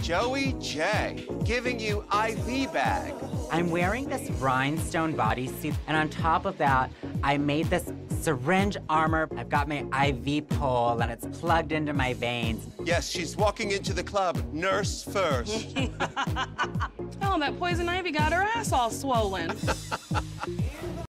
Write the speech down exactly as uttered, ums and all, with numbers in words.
Joey J, giving you I V bag. I'm wearing this rhinestone bodysuit, and on top of that, I made this syringe armor. I've got my I V pole, and it's plugged into my veins. Yes, she's walking into the club, nurse first. Oh, that poison ivy got her ass all swollen.